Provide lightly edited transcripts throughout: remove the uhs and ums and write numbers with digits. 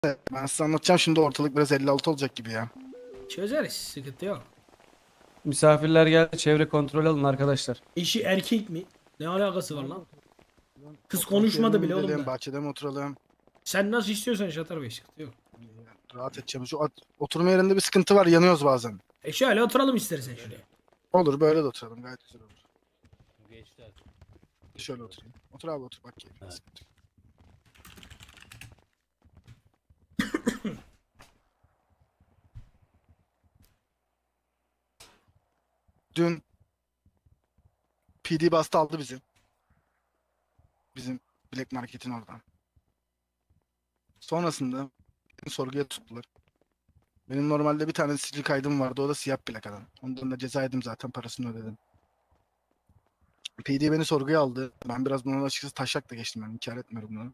Ben size anlatacağım şimdi, ortalık biraz 56 olacak gibi ya. Çözeriz, sıkıntı yok. Misafirler geldi. Çevre kontrol alın arkadaşlar. Eşi erkek mi? Ne alakası var lan? Kız Oturmak konuşmadı yerine mi bile oğlum gidelim, da. bahçede mi oturalım? Sen nasıl istiyorsan Şatar Bey, sıkıntı yok. Rahat edeceğim. Oturma yerinde bir sıkıntı var, yanıyoruz bazen. Şöyle oturalım istersen şuraya. Olur, böyle de oturalım, gayet güzel olur. Geçti artık. Şöyle oturayım. Otur abi, otur, bak keyfine. Evet. Sıkıntı yok. Dün PD bastı, aldı bizi. Bizim Black Market'in oradan. Sonrasında beni sorguya tuttular. Benim normalde bir tane sicil kaydım vardı, o da siyah plakadan. Ondan da ceza yedim, zaten parasını ödedim. PD beni sorguya aldı. Ben biraz buna açıkçası taşak da geçtim, ben inkar etmiyorum bunu.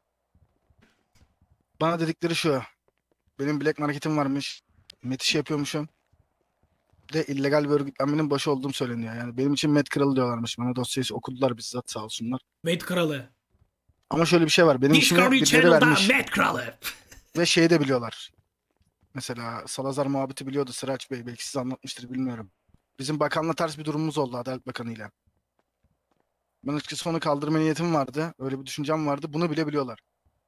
Bana dedikleri şu: benim Black Market'im varmış, met işi yapıyormuşum. Bir de illegal bir örgütlenmenin başı olduğum söyleniyor. Yani benim için met kralı diyorlarmış. Bana dosyayı okudular bizzat, sağ olsunlar. Met kralı. Ama şöyle bir şey var. Benim işimi Discovery birileri Channel'da vermiş. Met kralı. Ve şeyi de biliyorlar. Mesela Salazar muhabbeti biliyordu Sıraç Bey. Belki size anlatmıştır, bilmiyorum. Bizim bakanla ters bir durumumuz oldu, Adalet Bakanı ile. Ben açıkçası onu kaldırma niyetim vardı. Öyle bir düşüncem vardı. Bunu bile biliyorlar.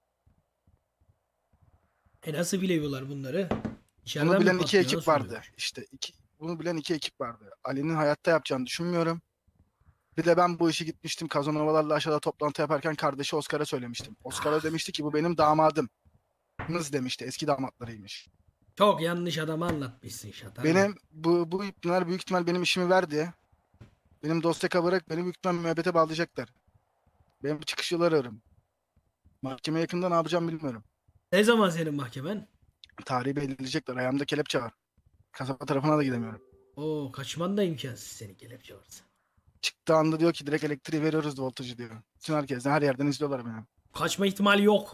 Nasıl biliyorlar bunları? İçeriden Bunu mi bilen iki patlıyor? ekip Nasıl vardı. oluyor? İşte bunu bilen iki ekip vardı. Ali'nin hayatta yapacağını düşünmüyorum. Bir de ben bu işi gitmiştim Kazanovalarla aşağıda toplantı yaparken kardeşi Oscar'a söylemiştim. Oscar'a demişti ki bu benim damadım. Kız demişti, eski damatlarıymış. Çok yanlış adamı anlatmışsın Şatar Bey. Benim bu ipneler büyük ihtimal benim işimi verdi. Benim dosya kabarak beni büyük ihtimal müebbete bağlayacaklar. Benim çıkış yolu ararım. Mahkeme yakında, ne yapacağım bilmiyorum. Ne zaman senin mahkemen? Tarihi belirleyecekler. Ayağımda kelepçe var. Kasaba tarafına da gidemiyorum. Oo, kaçman da imkansız senin kelepçe varsa. Çıktığı anda diyor ki direkt elektriği veriyoruz, voltajı diyor. Bütün herkesten, her yerden izliyorlar beni. Kaçma ihtimali yok.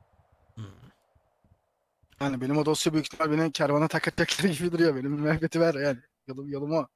Yani benim o dosya büyük ihtimal beni kervana takacakları gibi duruyor. Benim müebbeti ver yani. Yolum o.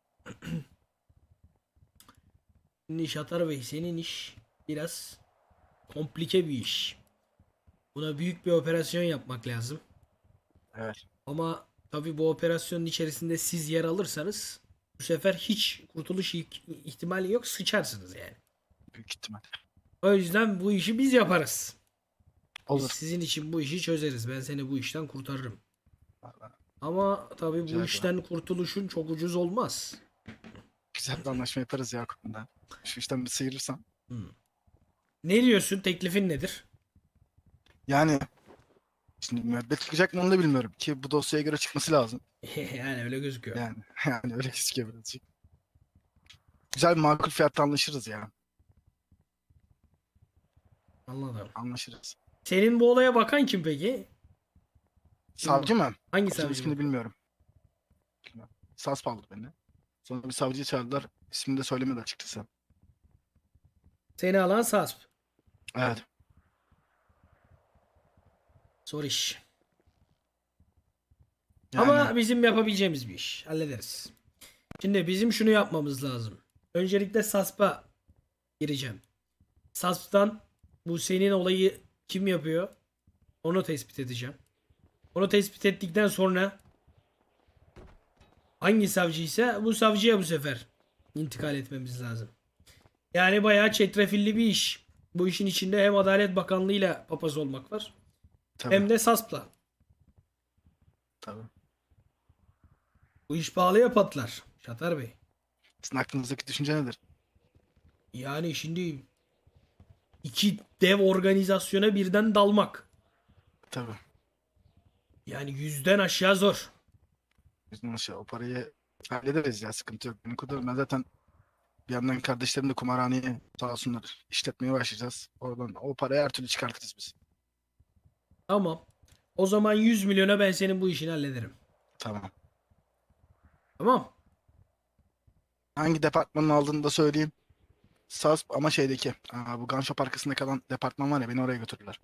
Şimdi Şatar Bey, senin iş biraz komplike bir iş. Buna büyük bir operasyon yapmak lazım. Evet. Ama tabii bu operasyonun içerisinde siz yer alırsanız bu sefer hiç kurtuluş ihtimali yok, sıçarsınız yani. Büyük ihtimal. O yüzden bu işi biz yaparız. Biz Olur. sizin için bu işi çözeriz. Ben seni bu işten kurtarırım. Vallahi Ama tabii Rica bu ederim. işten kurtuluşun çok ucuz olmaz. güzel bir anlaşma yaparız ya konuda. Şu işten bir sıyırırsam. Ne diyorsun? Teklifin nedir? Yani şimdi müebbet çıkacak mı onu da bilmiyorum ki, bu dosyaya göre çıkması lazım. Yani öyle gözüküyor. Yani öyle gözüküyor birazcık. Güzel bir makul fiyatta anlaşırız ya. Anladım. Anlaşırız. Senin bu olaya bakan kim peki? Savcı mı? Hangi Savcının savcı? ismini bilmiyorum. Sasp aldı beni. Sonra bir savcıyı çağırdılar. İsmini de söylemedi açıkçası. Seni alan SASP. Evet. Zor iş. Yani Ama bizim yapabileceğimiz bir iş. Hallederiz. Şimdi bizim şunu yapmamız lazım. Öncelikle SASP'a gireceğim. SASP'tan bu senin olayı kim yapıyor? Onu tespit edeceğim. Onu tespit ettikten sonra hangi savcı ise bu savcıya bu sefer intikal etmemiz lazım. Yani bayağı çetrefilli bir iş. Bu işin içinde hem Adalet Bakanlığı ile papaz olmak var. tabii. Hem de SASP'la. Tabii. Bu iş pahalıya patlar. Şatar Bey. Sizin aklınızdaki düşünce nedir? Yani şimdi iki dev organizasyona birden dalmak. Tabii. Yani 100'den aşağı zor. Biz nasıl o parayı hallederiz ya, sıkıntı yok. Ben zaten bir yandan kardeşlerim de kumarhaneye sağ olsunlar işletmeye başlayacağız. Oradan o parayı her türlü çıkartırız biz. Tamam. O zaman 100 milyona ben senin bu işini hallederim. Tamam. Tamam. Hangi departmanın aldığını da söyleyeyim. SASP ama şeydeki. Bu Gun Shop arkasında kalan departman var ya, beni oraya götürdüler.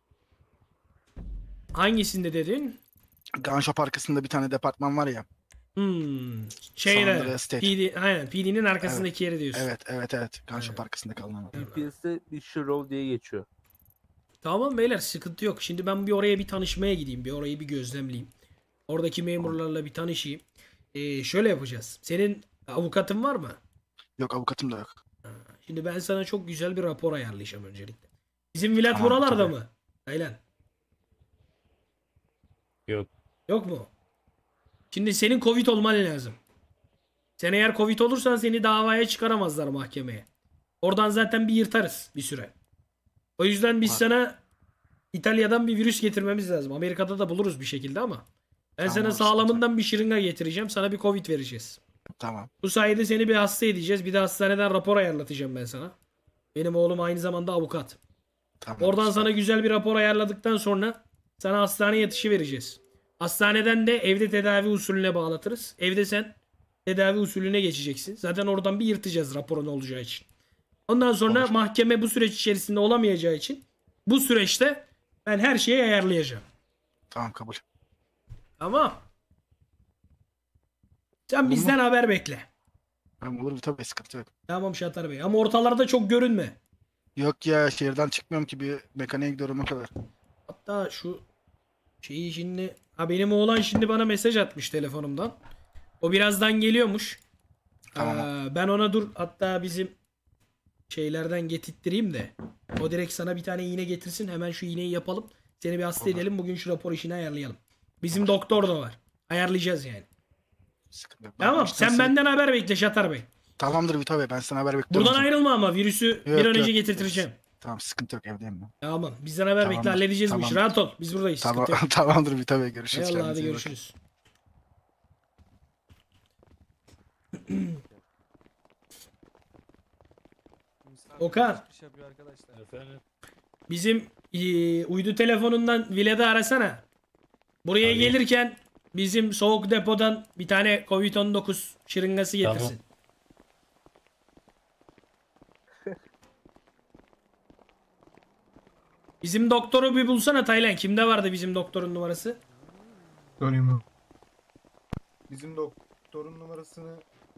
Hangisinde dedin? Gun Shop arkasında bir tane departman var ya. Hmm. Sandra Şeyde. Estate. PD, aynen. PD'nin arkasındaki yeri diyorsun. Evet. Gun Shop arkasında kalan var. DPS'de bir Shirov diye geçiyor. Tamam beyler, sıkıntı yok. Şimdi ben bir oraya bir tanışmaya gideyim. Bir orayı bir gözlemleyeyim. Oradaki memurlarla bir tanışayım. Şöyle yapacağız. Senin avukatın var mı? Yok, avukatım da yok. Şimdi ben sana çok güzel bir rapor ayarlayacağım öncelikle. Bizim vilayet Tamam, buralarda tabii. mı? Taylan. Yok. Yok mu? Şimdi senin Covid olman lazım. Sen eğer Covid olursan seni davaya çıkaramazlar mahkemeye. Oradan zaten bir yırtarız bir süre. O yüzden biz Var. sana İtalya'dan bir virüs getirmemiz lazım. Amerika'da da buluruz bir şekilde ama. Ben Tamam, sana sıkıntı sağlamından bir şırınga getireceğim. Sana bir Covid vereceğiz. Tamam. Bu sayede seni bir hasta edeceğiz. Bir de hastaneden rapor ayarlatacağım ben sana. Benim oğlum aynı zamanda avukat. Tamam. Oradan süper. sana güzel bir rapor ayarladıktan sonra sana hastane yatışı vereceğiz. Hastaneden de evde tedavi usulüne bağlatırız. Evde sen tedavi usulüne geçeceksin. Zaten oradan bir yırtacağız raporun olacağı için. Ondan sonra Olur. mahkeme bu süreç içerisinde olamayacağı için bu süreçte ben her şeyi ayarlayacağım. Tamam, kabul. Tamam. Sen Olur mu? bizden haber bekle. Tamam, olur tabii, sıkıntı yok. Tamam Şatar Bey. Ama ortalarda çok görünme. Yok ya, şehirden çıkmıyorum ki, bir mekaniğe gidiyorum o kadar. Hatta şu şeyi şimdi... Ha, benim oğlan şimdi bana mesaj atmış telefonumdan. O birazdan geliyormuş. Tamam. Ben ona dur hatta bizim şeylerden getirttireyim de. O direkt sana bir tane iğne getirsin. Hemen şu iğneyi yapalım. Seni bir hasta Olur. edelim. Bugün şu rapor işini ayarlayalım. Bizim doktor da var. Ayarlayacağız yani. Sıkıntı yok. Ben Tamam. işte Sen benden haber bekle Şatar Bey. Tamamdır Vito Bey, ben sana haber bekliyorum. Buradan o zaman. ayrılma ama virüsü bir Yok, an önce yok. getirtireceğim. Tamam, sıkıntı yok, evdeyim ben. Tamam. Bizden haber bekle. Tamamdır, Halledeceğiz bu işi. tamamdır. Rahat ol. Biz buradayız. Tamam, Sıkıntı yok. tamamdır Vito Bey, görüşürüz. Eyvallah, hadi Kendinize iyi bakın. görüşürüz. Okan. Çıkış yapıyor arkadaşlar. Efendim? Bizim uydu telefonundan Vile'de arasana. Buraya Tabii. gelirken bizim soğuk depodan bir tane Covid-19 şırıngası getirsin. Tamam. Bizim doktoru bir bulsana Taylan. Kimde vardı bizim doktorun numarası? Sorayım mı? Bizim doktorun numarasını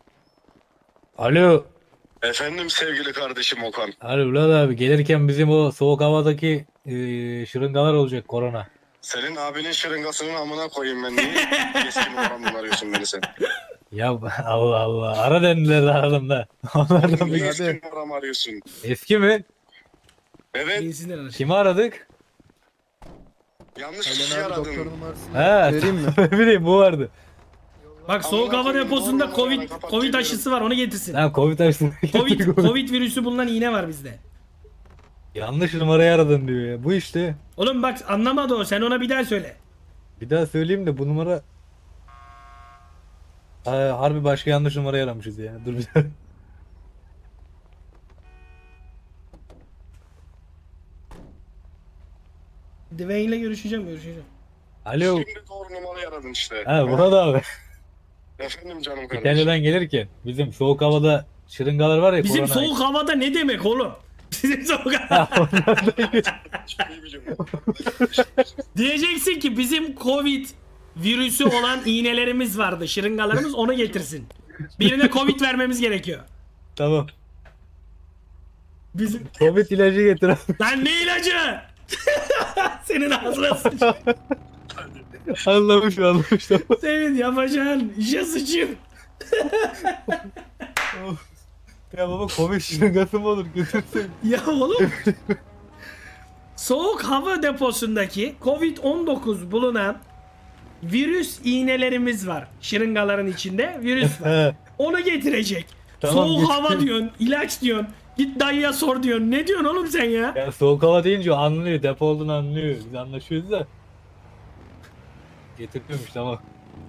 Alo. Efendim sevgili kardeşim Okan. Alo Vlad abi, gelirken bizim o soğuk havadaki şırıngalar olacak, korona. Senin abinin şırıngasının amına koyayım ben. Niye eski numaramdan arıyorsun beni sen? Ya Allah Allah, ara dendiler de aradım da. Onlardan Niye bir... eski numaramı arıyorsun? Eski mi? Evet, Bilsinler araştır. Kimi aradık? yanlış Aynen kişi abi aradın. doktor numarasını He, vereyim mi? ne bileyim, bu vardı. Bak soğuk hava koyayım, deposunda doğru Covid numara, kapat Covid geliyorum. aşısı var. Onu getirsin. Tamam, Covid açtım. Covid virüsü bulunan iğne var bizde. Yanlış numarayı aradın diyor ya. Bu işte. Oğlum bak anlamadı o. Sen ona bir daha söyle. Bir daha söyleyeyim de bu numara... Harbi başka yanlış numarayı aramışız ya. Dur bir daha. Dwayne'le görüşeceğim. Alo. Şimdi doğru numarayı aradın işte. Ha, Murat abi. Efendim canım kardeşim. İtalya'dan gelirken bizim soğuk havada şırıngalar var ya, Bizim korona. soğuk havada ne demek oğlum? Bizim soğuk hava. Çok iyi biliyorum. Diyeceksin ki bizim Covid virüsü olan iğnelerimiz vardı. Şırıngalarımız, onu getirsin. Birine Covid vermemiz gerekiyor. Tamam. Bizim... Covid ilacı getir abi. Lan ne ilacı? Senin ağzına sıçayım. Anlamış tamam. Senin yapacağın işe sıçayım. Ya baba, Covid şırıngası mı olur, götürsün. Ya oğlum. Soğuk hava deposundaki Covid-19 bulunan virüs iğnelerimiz var. Şırıngaların içinde virüs var. He. Onu getirecek. Tamam, Soğuk getir. hava diyorsun, ilaç diyorsun. Git dayıya sor diyorsun. Ne diyorsun oğlum sen ya? Ya soğuk hava deyince o anlıyor, depo olduğunu anlıyor. Biz anlaşıyoruz da. Getiriyormuş, tamam.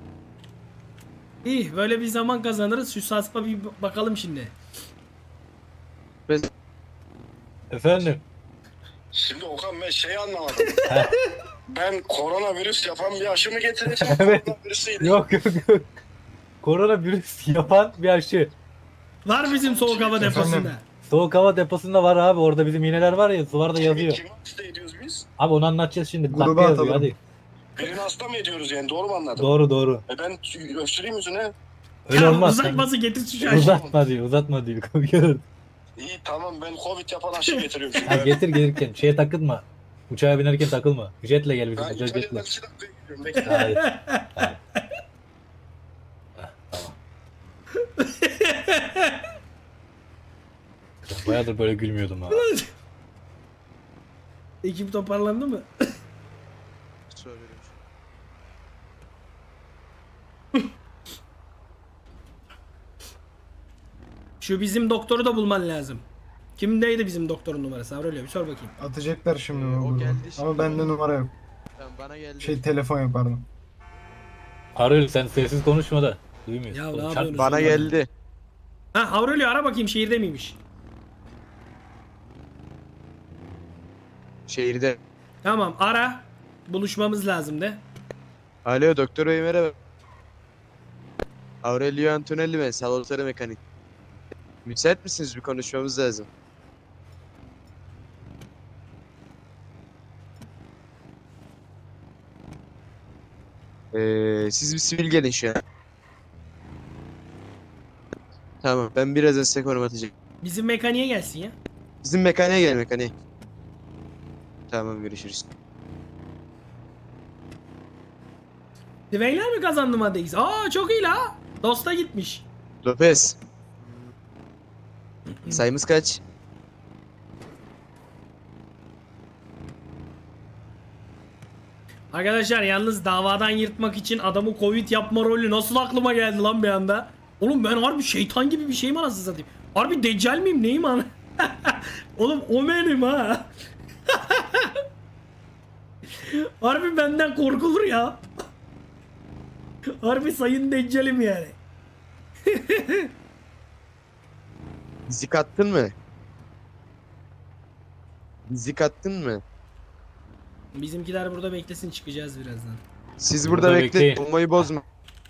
İyi, böyle bir zaman kazanırız. Şu saspa bir bakalım şimdi. Efendim. Şimdi Okan ben şeyi anlamadım. Ben koronavirüs yapan bir aşı mı getireceğim? Evet. Koronavirüsüyle. Yok. Koronavirüs yapan bir aşı. Var bizim soğuk hava deposunda. Soğuk hava deposunda var abi, orada bizim iğneler var ya, sularda yazıyor. Kimi hasta ediyoruz biz? Abi onu anlatacağız şimdi. Gruba Dakika yazıyor, atalım. hadi. Birini hasta mı ediyoruz yani, doğru mu anladım? Doğru. Ben öksüreyim yüzüne. Öyle Ya olmaz. uzatması getir şu aşıyı. Uzatma diyor. İyi tamam, ben Covid yapan aşı getiriyorum Ha, şimdi. getir gelirken şeye takılma. Uçağa binerken takılma. Jetle gel bizim Ben uçak jetle. İtalya'dan 2 dakikaya gidiyorum. Bekle. Hayır. Hayır. Bayağıdır böyle gülmüyordum ha. Ekip toparlandı mı? Şu bizim doktoru da bulman lazım. Kimdeydi bizim doktorun numarası? Aurelio bir sor bakayım. Atacaklar şimdi bu o grubu. geldi şimdi. Ama bende numara yok. Tamam, bana geldi. Telefon yok pardon. Arıyor sen sessiz konuşma da. Duymuyoruz. Ya ne Oğlum, yapıyorsunuz? Bana geldi. Ha Aurelio ara bakayım şehirde miymiş? Şehirde. Tamam ara. Buluşmamız lazım de. Alo doktor bey merhaba. Aurelio Antonelli ben salvatore mekanik. Müsait misiniz? Bir konuşmamız lazım. Siz bir sivil gelin şu an. Tamam ben birazdan size konum atacağım. Bizim mekaniğe gelsin ya. Bizim mekaniğe gel mekaniğe. Tamam görüşürüz. Dwayne'ler mi kazandı Madde X? Aa çok iyi la. Dosta gitmiş. Lopez. Sayımız kaç? Arkadaşlar yalnız davadan yırtmak için adamı Covid yapma rolü nasıl aklıma geldi lan bir anda? Oğlum ben harbi şeytan gibi bir şeyim anasını satayım. Harbi deccal miyim neyim ana? Oğlum o benim ha. Harbi benden korkulur ya. Harbi sayın deccalim yani. Zik attın mı? Zik attın mı? Bizimkiler burada beklesin çıkacağız birazdan. Siz Burada burada bekleyin. bekleyin. Bombayı bozma.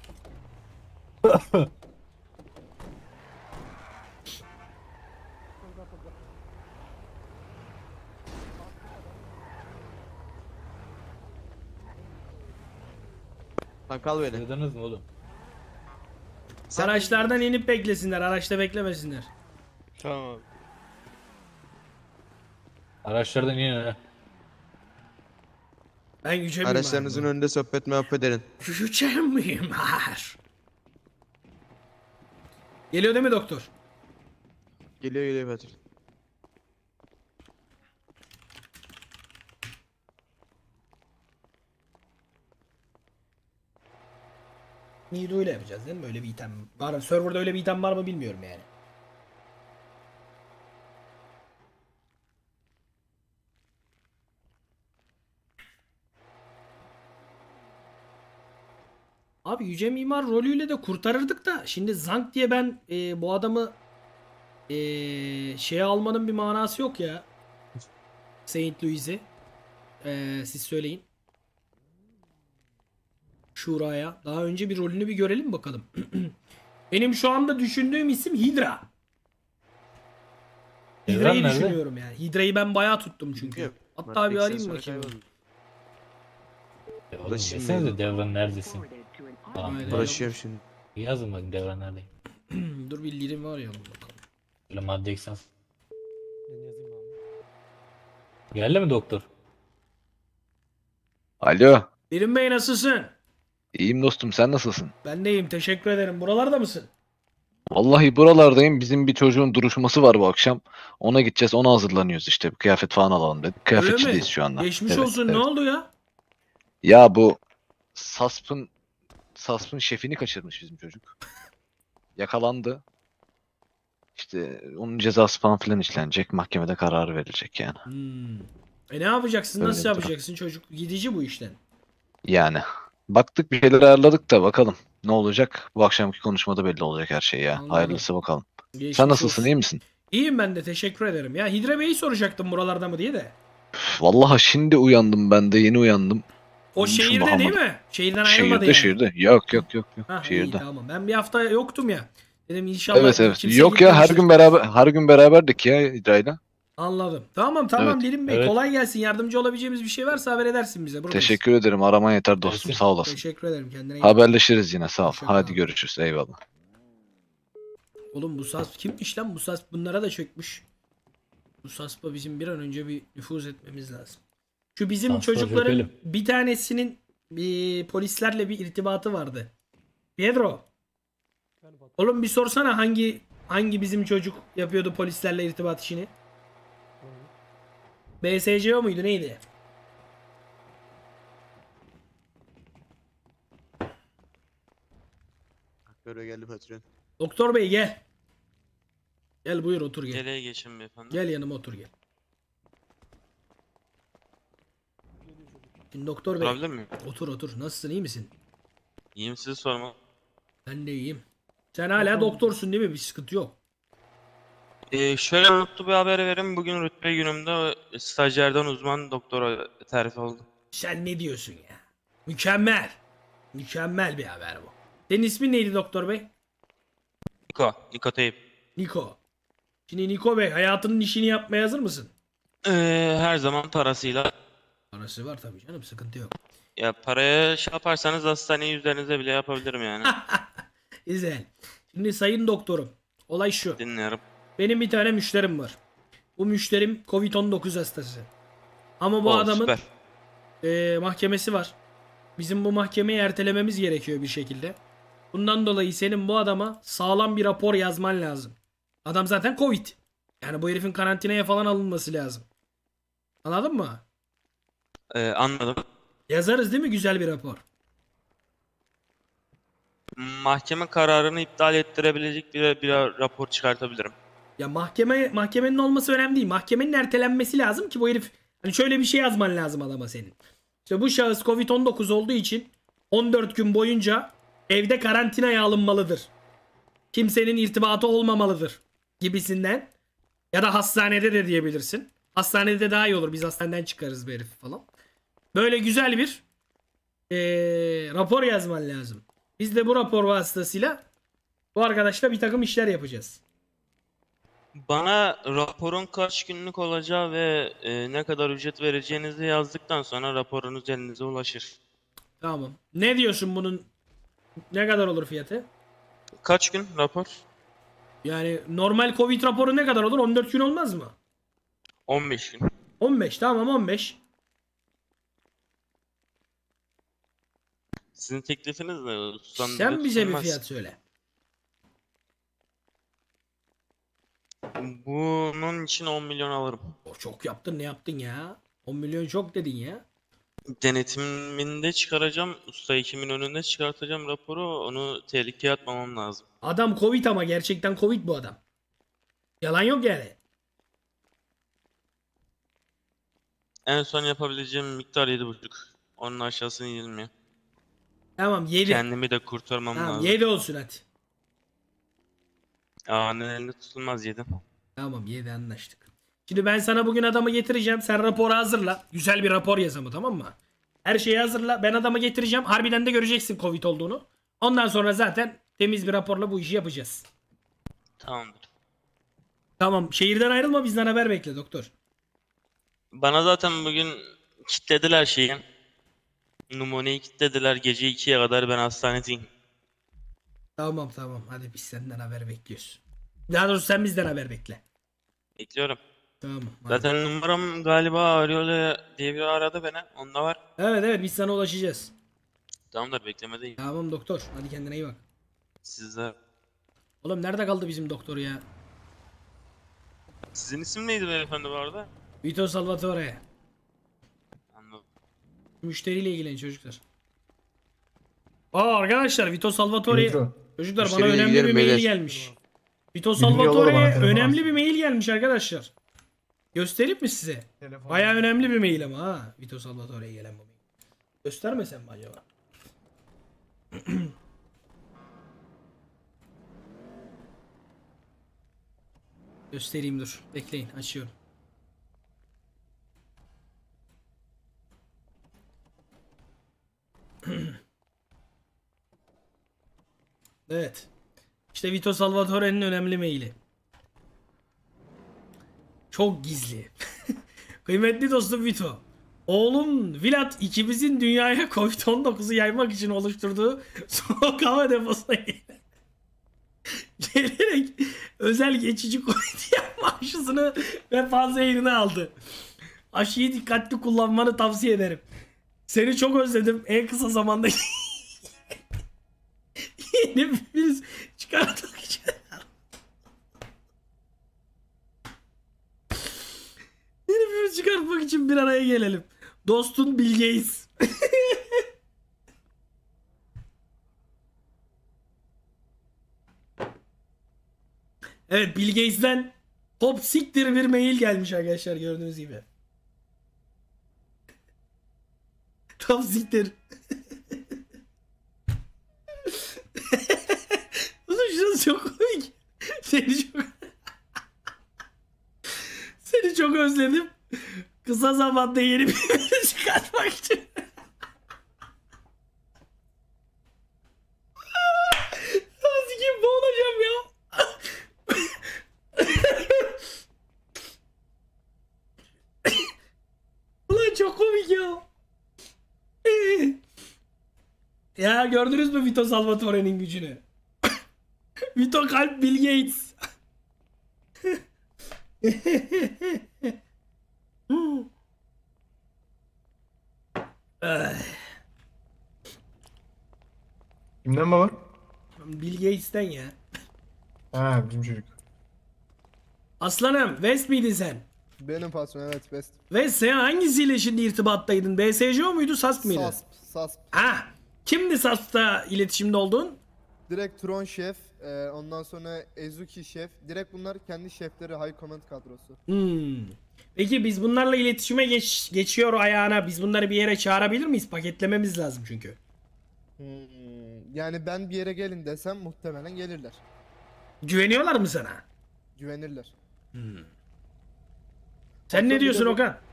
Lan kal böyle. Duydunuz mu oğlum? Sen- Araçlardan inip beklesinler. Araçta beklemesinler. Tamam. Araçlardan inin ha. Ben yüce miyim Araçlarınızın önünde sohbet muhabbet edin. Yüce mimar. Geliyor değil mi doktor? Geliyor geliyor patron. Nido ile yapacağız değil mi? Böyle bir item var. Serverda öyle bir item var mı bilmiyorum yani. Abi Yüce Mimar rolüyle de kurtarırdık da şimdi Zank diye ben bu adamı şeye almanın bir manası yok ya. Saint Louis'i. Siz söyleyin. Şuraya. Daha önce bir rolünü bir görelim bakalım. Benim şu anda düşündüğüm isim Hydra. Hydra'yı Devran nerede? düşünüyorum yani. Hydra'yı ben bayağı tuttum çünkü. Bilmiyorum. Hatta bir Mark arayayım sonra bakayım. kayboldu. Oğlum Ulaşayım desene mı? de Devran neredesin? Tamam. Aynen. Uğraşıyorum şimdi. Yazın bakayım Devran nerede? Dur bir lirim var ya bakalım. Böyle madde eksans. Geldi mi doktor? Alo. Lirim Bey nasılsın? İyiyim dostum, sen nasılsın? Ben de iyiyim teşekkür ederim. Buralarda mısın? Vallahi buralardayım. Bizim bir çocuğun duruşması var bu akşam. Ona gideceğiz. Ona hazırlanıyoruz işte. Bir kıyafet falan alalım dedik. Kıyafetçideyiz şu anda. Geçmiş Evet, olsun ne evet. oldu ya? Ya bu Sasp'ın şefini kaçırmış bizim çocuk. Yakalandı. İşte onun cezası falan filan işlenecek. Mahkemede kararı verilecek yani. Ne yapacaksın? Öyle Nasıl bir durum. yapacaksın? Çocuk gidici bu işten. Yani. Baktık bir şeyler ayarladık da bakalım. Ne olacak? Bu akşamki konuşmada belli olacak her şey ya. Anladım. Hayırlısı bakalım. Geçmiş Sen nasılsın? olsun. İyi misin? İyiyim ben de teşekkür ederim. Ya Hidra Bey'i soracaktım buralarda mı diye de. Vallahi şimdi uyandım ben de. Yeni uyandım. O Olmuşum şehirde Muhammed. değil mi? Şehirden ayrılmadı Şehirde yani. şehirde. Yok. Hah, iyi, Şehirde. tamam. Ben bir hafta yoktum ya. Dedim inşallah Evet. kimse Yok gidip ya her görüşür. gün beraberdik ya İdra'yla. Anladım. Tamam Evet. Dilim Bey Evet. kolay gelsin. Yardımcı olabileceğimiz bir şey varsa haber edersin bize. Buradayız. Teşekkür ederim. Araman yeter dostum. Gelsin. Sağ olasın. Teşekkür ederim kendine. iyi bak. Haberleşiriz yine. Sağ ol. Hoşça kal. Hadi görüşürüz. Eyvallah. Oğlum bu sas kimmiş lan? Bu sas bunlara da çökmüş. Bu saspa bizim bir an önce bir nüfuz etmemiz lazım. Şu bizim Asla çocukların öpelim. bir tanesinin polislerle bir irtibatı vardı. Pedro. Oğlum bir sorsana hangi bizim çocuk yapıyordu polislerle irtibat işini? BSCO muydu neydi? Böyle geldi patron. Doktor bey gel. Gel buyur otur gel. Nereye geçin beyefendi? Gel yanıma otur gel. Şimdi doktor bey Sorabilir miyim? otur. Nasılsın, iyi misin? İyiyim, sizi sorma. Ben de iyiyim. Sen hala doktorsun değil mi? Bir sıkıntı yok. Şöyle mutlu bir haber vereyim. Bugün rütbe günümde stajyerden uzman doktora terfi oldum. Sen ne diyorsun ya? Mükemmel. Mükemmel bir haber bu. Senin ismin neydi doktor bey? Niko Tayyip. Niko. Şimdi Niko bey hayatının işini yapmaya hazır mısın? Her zaman parasıyla. Parası var tabii canım, sıkıntı yok. Ya paraya şey yaparsanız hastaneyi üzerinize bile yapabilirim yani. Güzel. Şimdi sayın doktorum, olay şu. Dinliyorum. Benim bir tane müşterim var. Bu müşterim Covid-19 hastası. Ama bu adamın Süper. mahkemesi var. Bizim bu mahkemeyi ertelememiz gerekiyor bir şekilde. Bundan dolayı senin bu adama sağlam bir rapor yazman lazım. Adam zaten Covid. Yani bu herifin karantinaya falan alınması lazım. Anladın mı? Anladım. Yazarız değil mi güzel bir rapor? Mahkeme kararını iptal ettirebilecek bir rapor çıkartabilirim. Ya mahkemenin olması önemli değil. Mahkemenin ertelenmesi lazım ki bu herif, hani şöyle bir şey yazman lazım adama senin. İşte bu şahıs Covid-19 olduğu için 14 gün boyunca evde karantinaya alınmalıdır. Kimsenin irtibatı olmamalıdır gibisinden. Ya da hastanede de diyebilirsin. Hastanede daha iyi olur. Biz hastaneden çıkarız bu herifi falan. Böyle güzel bir rapor yazman lazım. Biz de bu rapor vasıtasıyla bu arkadaşla bir takım işler yapacağız. Bana raporun kaç günlük olacağı ve ne kadar ücret vereceğinizi yazdıktan sonra raporunuz elinize ulaşır. Tamam. Ne diyorsun bunun? Ne kadar olur fiyatı? Kaç gün rapor? Yani normal Covid raporu ne kadar olur? 14 gün olmaz mı? 15 gün. 15, tamam 15. Sizin teklifiniz ne? Sen bize bir fiyat söyle. Bunun için 10 milyon alırım. O çok yaptın, ne yaptın ya? 10 milyon çok dedin ya. Denetiminde çıkaracağım. Usta hekimin önünde çıkartacağım raporu. Onu tehlikeye atmamam lazım. Adam Covid ama gerçekten Covid bu adam. Yalan yok yani. En son yapabileceğim miktar 7,5. Onun aşağısını yenilmiyor. Tamam 7. Kendimi de kurtarmam Tamam lazım. 7 olsun hadi. Ağanın elinde tutulmaz 7. Tamam 7 anlaştık. Şimdi ben sana bugün adamı getireceğim. Sen raporu hazırla. Güzel bir rapor yaz ama, tamam mı? Her şeyi hazırla. Ben adamı getireceğim. Harbiden de göreceksin Covid olduğunu. Ondan sonra zaten temiz bir raporla bu işi yapacağız. Tamamdır. Tamam, şehirden ayrılma, bizden haber bekle doktor. Bana zaten bugün kilitlediler şeyi. Numuneyi kilitlediler. Gece 2'ye kadar ben hastanedeyim. Tamam hadi biz senden haber bekliyoruz. Daha doğrusu sen bizden haber bekle. Bekliyorum. Tamam. Hadi. Zaten numaram galiba Ariola diye bir aradı beni. Onda var. Evet biz sana ulaşacağız. Tamamdır, beklemedeyim. Tamam doktor, hadi kendine iyi bak. Sizler. Oğlum nerede kaldı bizim doktor ya? Sizin isim neydi beyefendi bu arada? Vito Salvatore. Anladım. Müşteriyle ilgilenin çocuklar. Arkadaşlar Vito Salvatore. Nitro. Çocuklar bana Müşteriyle önemli bir ilgilenin mail beyler. gelmiş. Vito Bilmiyor yolla bana Salvatore'ye telefonu. önemli bir mail gelmiş arkadaşlar. Göstereyim mi size? Telefon. Baya önemli bir mail ama ha. Vito Salvatore'ye gelen bu mail. Göstermesem mi acaba? Göstereyim dur. Bekleyin, açıyorum. Evet. İşte Vito Salvatore'nin önemli maili. Çok gizli. Kıymetli dostum Vito. Oğlum Vlad ikimizin dünyaya Covid-19'u yaymak için oluşturduğu soğuk hava deposuna gelerek özel geçici Covid yapma aşısını ve fazla yayını aldı. Aşıyı dikkatli kullanmanı tavsiye ederim. Seni çok özledim. En kısa zamanda yeni bir virüs çıkartmak için. Yeni bir virüs çıkartmak için bir araya gelelim. Dostun Bill Gates. Evet, Bill Gates'ten hop siktir bir mail gelmiş arkadaşlar, gördüğünüz gibi. Top siktir. Oğlum şurası çok komik. Seni çok özledim. Kısa zamanda yeni bir video çıkartmak için. Sikim boğulacağım ya. Ulan çok komik ya. Ya gördünüz mü Vito Salvatore'nin gücünü? Vito kalp Bill Gates. Ay, Kimden baba? Bill Gates'ten ya. Ha bizim çocuk. Aslanım, West miydin sen? Benim patron, evet, West. West, sen hangisiyle şimdi irtibattaydın? BSCO muydu, SASP mıydı? Sasp. Ha, kimdi SASP'ta iletişimde olduğun? Direkt Tron şef, ondan sonra Ezuki şef. Direkt bunlar kendi şefleri, High Command kadrosu. Peki biz bunlarla iletişime geçiyor ayağına. Biz bunları bir yere çağırabilir miyiz? Paketlememiz lazım çünkü. Yani ben bir yere gelin desem muhtemelen gelirler. Güveniyorlar mı sana? Güvenirler. Sen ne Patron diyorsun bir de bu- Okan?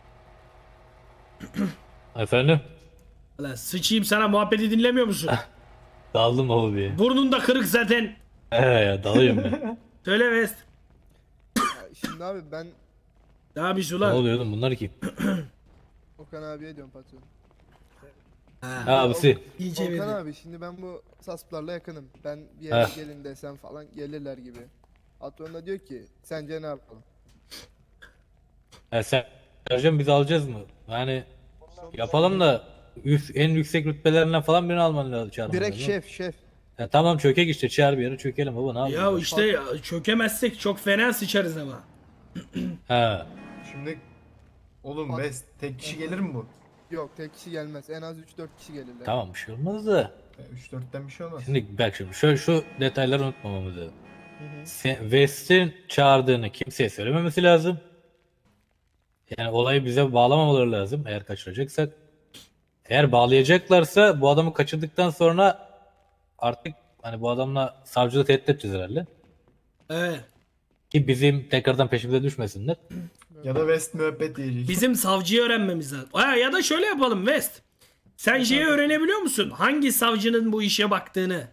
Efendim? Ulan sıçayım sana, muhabbeti dinlemiyor musun? Daldım baba bir. Burnun da kırık zaten. Ya dalıyorum ben. Söyle West. Şimdi abi ben Ne yapıyorsun Ne ulan? oluyor oğlum, bunlar kim? Okan abiye diyorum patron. Abisi. İyi Okan çevirdin. abi şimdi ben bu Sasp'larla yakınım. Ben bir yere Heh. gelin desem falan gelirler gibi. Patron da diyor ki sence ne yapalım? Sen Sercan, biz alacağız mı? Yani yapalım da en yüksek rütbelerinden falan birini alman lazım, çağırman Direkt lazım. şef. Tamam, çökek işte, çağır bir yere çökelim baba, ne yapalım? Ya işte ya, çökemezsek çok fena sıçarız ama. He. Şimdi oğlum West tek kişi gelir mi bu? Yok, tek kişi gelmez. En az 3-4 kişi gelirler. Tamam, bir şey olmaz da. 3-4'ten bir şey olmaz. Şimdi bak, şimdi şu detayları unutmamamız lazım. Hı hı. West'in çağırdığını kimseye söylememesi lazım. Yani olayı bize bağlamamaları lazım eğer kaçıracaksak. Eğer bağlayacaklarsa bu adamı kaçırdıktan sonra artık hani bu adamla savcılığı tehdit edeceğiz herhalde. Evet. Ki bizim tekrardan peşimize düşmesinler. Ya da West müebbet diyecek. Bizim savcıyı öğrenmemiz lazım. Ya da şöyle yapalım West. Sen şeyi öğrenebiliyor musun? Hangi savcının bu işe baktığını?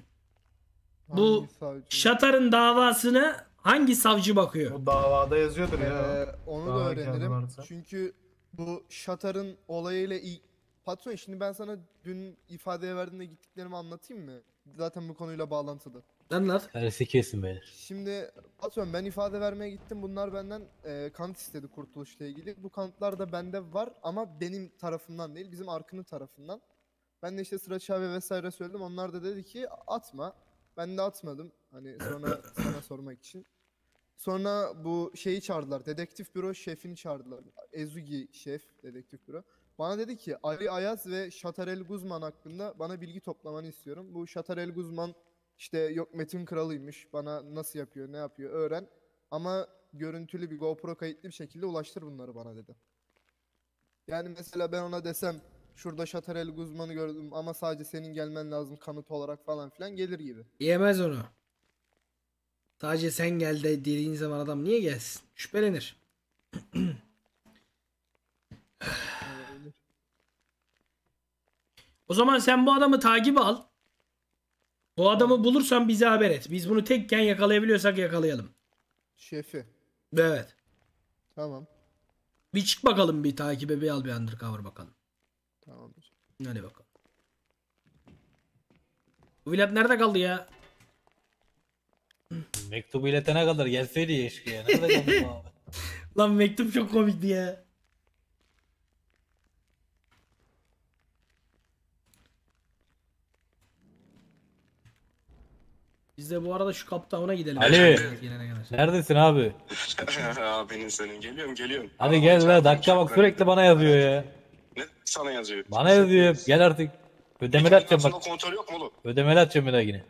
Bu Hangi savcı? Şatar'ın davasını hangi savcı bakıyor? O davada yazıyordur ya. Onu da Daha öğrenirim. kağıdı varsa. Çünkü bu Şatar'ın olayıyla patron, şimdi ben sana dün ifadeye verdiğimde gittiklerimi anlatayım mı? Zaten bu konuyla bağlantılı. Anlat. Karısı kesin beyler. Şimdi patron, ben ifade vermeye gittim. Bunlar benden kanıt istedi Kurtuluş'la ilgili. Bu kanıtlar da bende var ama benim tarafımdan değil, bizim Arkın'ın tarafından. Ben de işte Sıraç abi vesaire söyledim. Onlar da dedi ki atma. Ben de atmadım. Hani sonra sana sormak için. Sonra bu şeyi çağırdılar. Dedektif büro şefini çağırdılar. Ezugi şef, dedektif büro. Bana dedi ki Ali Ayaz ve Şatarel Guzman hakkında bana bilgi toplamanı istiyorum. Bu Şatarel Guzman işte yok Metin Kralı'ymış. Bana nasıl yapıyor, ne yapıyor öğren. Ama görüntülü bir GoPro kayıtlı bir şekilde ulaştır bunları bana dedi. Yani mesela ben ona desem şurada Şatarel Guzman'ı gördüm ama sadece senin gelmen lazım kanıt olarak falan filan, gelir gibi. Yemez onu. Sadece sen gel de dediğin zaman adam niye gelsin? Şüphelenir. O zaman sen bu adamı takip al. Bu adamı bulursan bize haber et. Biz bunu tekken yakalayabiliyorsak yakalayalım. Şefi. Evet. Tamam. Bir çık bakalım, bir takibe bir al, bir undercover bakalım. Tamamdır. Hadi bakalım. Bu Vlad nerede kaldı ya? Mektubu iletene kadar gelseydi ya eşkıya. Nerede kaldı bu abi? Lan mektup çok komikti ya. Biz de bu arada şu kaptana gidelim. Ali. Gelene kadar. Neredesin abi? Abinin senin. Geliyorum. Hadi gel la, dakika bak sürekli bana yazıyor ya. Ne sana yazıyor? Bana yazıyor. Gel artık. Ödemeli atacağım bak. Kontrol yok mu oğlum? Ödemeli atacağım bir daha yine.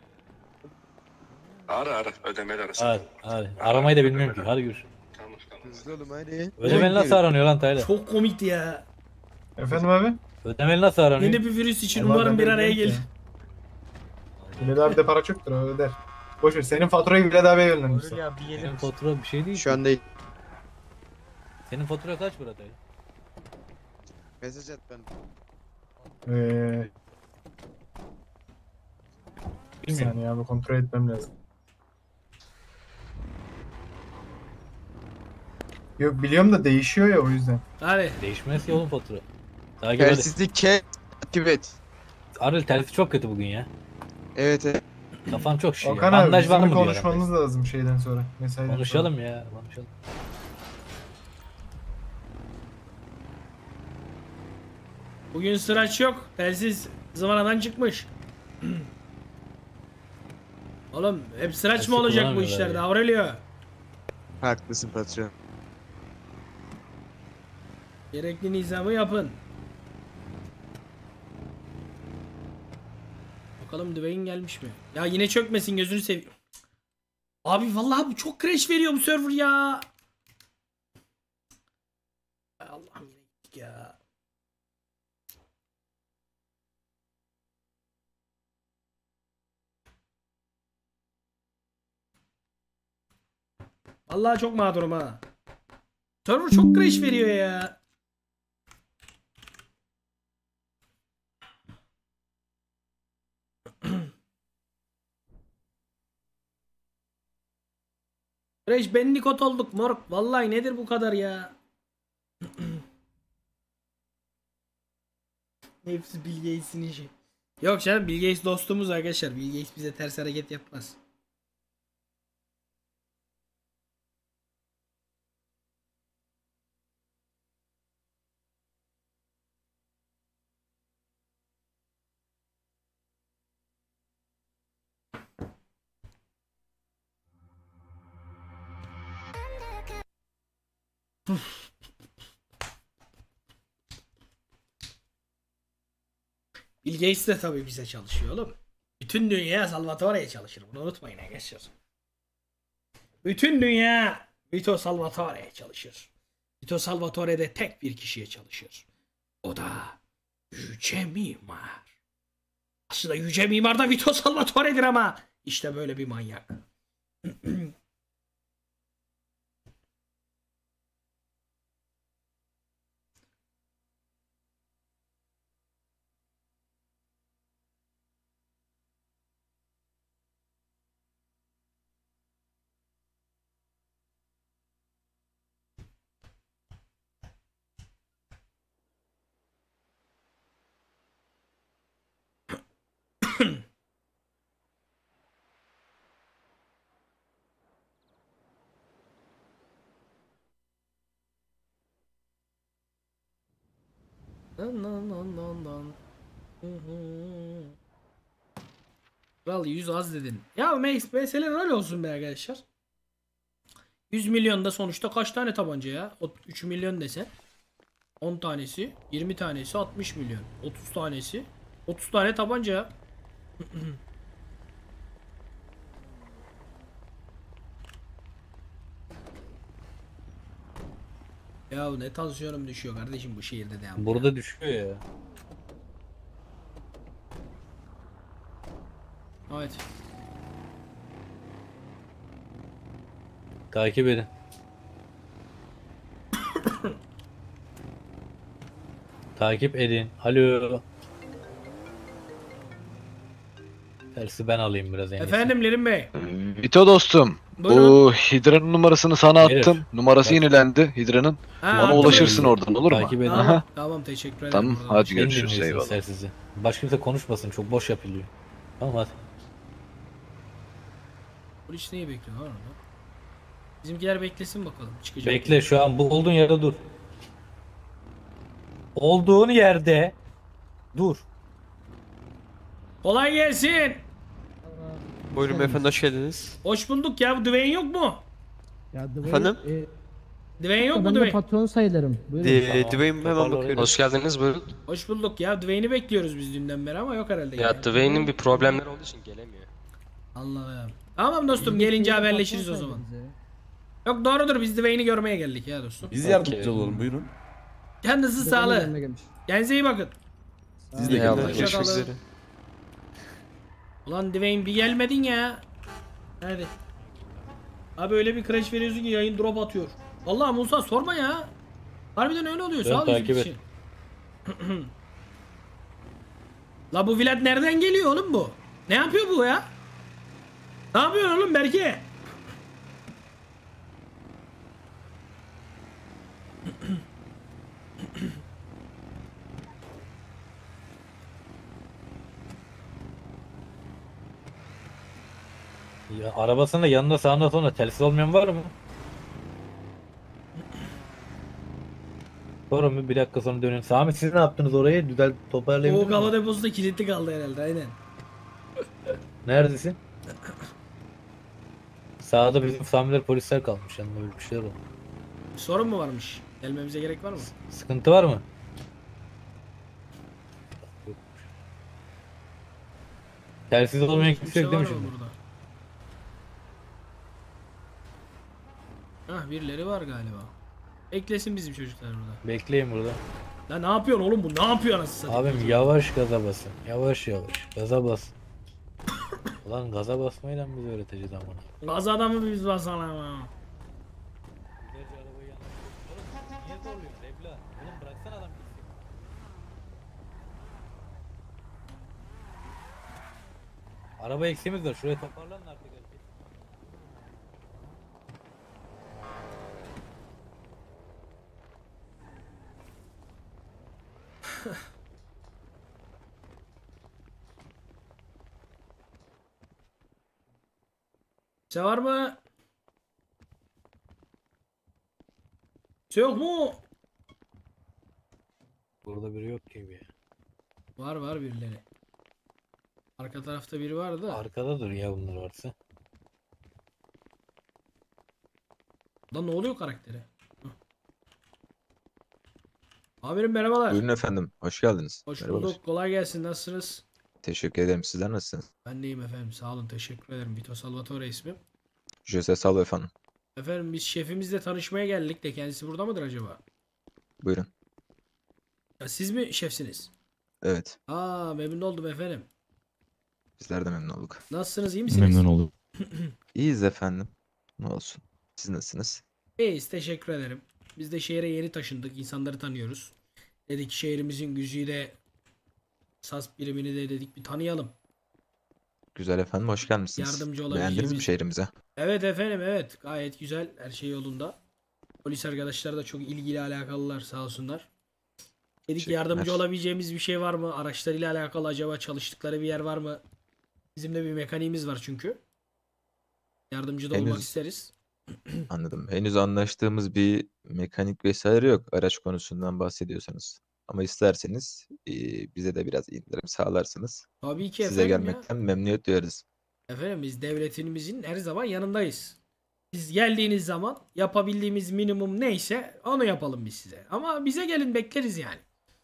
Ara. Ödemeli arasın. Hadi. Aramayı da bilmiyorum ki. Hadi görüşürüz. Tamam. Hızlı olun hadi. Ödemeli nasıl aranıyor lan Tayla? Çok komikti ya. Efendim abi? Ödemeli nasıl aranıyor? Yeni bir virüs için Vallahi umarım ben bir de araya bilmiyorum gelir. Bilal abi de para çoktur o öder. Boş ver senin faturayı Bilal abiye yönlendirsin. Senin fatura bir şey değil. Şu an değil. Senin fatura kaç para Tayla? Mesaj at ben. Bir saniye abi kontrol etmem lazım. Yok biliyorum da değişiyor ya o yüzden. Hadi. Değişmez ki oğlum fatura. Takip hadi. Tersizlik takip et. Arıl tersi çok kötü bugün ya. Evet. Kafam çok şiş ya. Okan abi Bandaj var bizim mı diyor konuşmamız lazım şeyden sonra. Mesaiden sonra. Konuşalım ya. Konuşalım. Bugün sıraç yok. Telsiz zıvanadan çıkmış. Oğlum hep sıraç Telsiz mı olacak bu kullanamıyorlar işlerde ya. Aurelio? Haklısın patron. Gerekli nizamı yapın. Bakalım Dwayne gelmiş mi? Ya yine çökmesin gözünü seveyim. Abi vallahi bu çok crash veriyor bu server ya. Ay Allah'ım yine gittik ya. Vallahi çok mağdurum ha. Server çok crash veriyor ya. Crash benlikot olduk moruk. Vallahi nedir bu kadar ya? Hepsi Bill Gates'in işi. Yok canım Bill Gates dostumuz arkadaşlar. Bill Gates bize ters hareket yapmaz. Bill Gates de tabii bize çalışıyor oğlum. Bütün dünya Salvatore'ye çalışır. Bunu unutmayın arkadaşlar. Bütün dünya Vito Salvatore'ye çalışır. Vito Salvatore de tek bir kişiye çalışır. O da Yüce Mimar. Aslında Yüce Mimar da Vito Salvatore'dir ama işte böyle bir manyak. Kral 100 az dedin. Ya mesele öyle olsun be arkadaşlar. 100 milyon da sonuçta kaç tane tabanca ya? 3 milyon desen 10 tanesi, 20 tanesi 60 milyon. 30 tanesi 30 tane tabanca ya. Ya ne tansiyonum düşüyor kardeşim bu şehirde de. Burada düşüyor ya. Evet. Takip edin. Takip edin. Alo. Tersi ben alayım biraz en iyisi. Efendim Lerin Bey. Vito dostum. Buyurun. Bu Hidra'nın numarasını sana Herif. attım. Numarası Bak. yenilendi Hidra'nın. Ha, Ona attım ulaşırsın ben. oradan olur mu? Takip edin. Aha. Tamam, tamam teşekkür ederim. Tamam, Buradan hadi başlayalım. görüşürüz. Görüşürüz eyvallah. sizi. Başka kimse konuşmasın. Çok boş yapılıyor. Tamam hadi. Polis neyi bekliyor lan orada? Bizimkiler beklesin bakalım. Çıkacak. Bekle şu an bu olduğun yerde dur. Olduğun yerde dur. Kolay gelsin. Buyurun beyefendi, hoş geldiniz. Hoş bulduk ya. Bu Dwayne yok mu? Ya Dwayne, Efendim? Dwayne yok mu ben de Dwayne? patron sayılırım. Buyurun. Dwayne hemen bakıyorum. Hoş geldiniz, buyurun. Hoş bulduk ya. Dwayne'i bekliyoruz biz dünden beri ama yok herhalde. Ya Dwayne'in bir problemler olduğu için gelemiyor. Anladım. Tamam dostum, gelince haberleşiriz o zaman. Yok doğrudur, biz Dwayne'i görmeye geldik ya dostum. Biz yardımcı olalım, buyurun. Kendinize sağlığı. Kendinize iyi bakın. Siz de Eyvallah, gelin. görüşmek üzere. Ulan Dwayne bir gelmedin ya. Hadi. Abi öyle bir crash veriyorsun ki yayın drop atıyor. Vallahi Musa sorma ya. Harbiden öyle oluyor. Sağ ol takip et. için. La bu Vlad nereden geliyor oğlum bu? Ne yapıyor bu ya? Ne yapıyor oğlum Berke? Ya arabasında yanında sağında sonunda telsiz olmayan var mı? Sonra bir dakika sonra dönüyorum. Sami siz ne yaptınız orayı? Düzel O toparlayabildiniz mi? kava deposunda kilitli kaldı herhalde, aynen. Neredesin? Sağda bizim Samiler polisler kalmış, yanında böyle bir şeyler oldu. Bir sorun mu varmış? Gelmemize gerek var mı? Sıkıntı var mı? Telsiz olmayan kimse yok değil mi var mı şimdi? burada? Hah, birileri var galiba. Eklesin bizim çocuklar burada. Bekleyin burada. Lan ne yapıyorsun oğlum bu? Ne yapıyor anasını satayım? Abim yavaş gaza basın. Yavaş yavaş. Gaza bas. Ulan gaza basmayı da mı biz öğreteceğiz amına? Gaz adamı biz basalım ama. Niye zorluyorsun evlat? Oğlum bıraksana adam gitsin. Araba eksiğimiz var. Şuraya toparlanın artık. Şey var mı? Şey yok mu? Burada biri yok gibi. Var birileri. Arka tarafta biri vardı da. Arkada dur ya bunlar varsa. Lan ne oluyor karaktere? Hı. Amirim merhabalar. Buyurun efendim, hoş geldiniz. Hoş Merhabalar. bulduk. Kolay gelsin. Nasılsınız? Teşekkür ederim, sizler nasılsınız? Ben deyim efendim. Sağ olun. Teşekkür ederim. Vito Salvatore ismim. Jose Salvo efendim. Efendim biz şefimizle tanışmaya geldik de kendisi burada mıdır acaba? Buyurun. Ya siz mi şefsiniz? Evet, Aa, memnun oldum efendim. bizler de memnun olduk. Nasılsınız? İyi misiniz? oldum. İyiyiz efendim. Ne olsun. Siz nasılsınız? İyiyiz. Teşekkür ederim. Biz de şehre yeni taşındık. İnsanları tanıyoruz. Dedik şehrimizin güzide SAS birimini de dedik bir tanıyalım. Güzel efendim, hoş gelmişsiniz. Yardımcı Beğendiniz mi olabileceğimiz- şehrimize? Evet efendim, evet. Gayet güzel. Her şey yolunda. Polis arkadaşlar da çok ilgili alakalılar sağ olsunlar. Dedik Teşekkürler. yardımcı olabileceğimiz bir şey var mı? Araçlarıyla alakalı acaba çalıştıkları bir yer var mı? Bizim de bir mekaniğimiz var çünkü. Yardımcı da olmak Henüz- isteriz. Anladım. Henüz anlaştığımız bir mekanik vesaire yok araç konusundan bahsediyorsanız. Ama isterseniz bize de biraz indirim sağlarsınız. Tabii ki Size efendim ya. gelmekten memnuniyet duyarız. Efendim biz devletimizin her zaman yanındayız. Biz geldiğiniz zaman yapabildiğimiz minimum neyse onu yapalım biz size. Ama bize gelin, bekleriz yani.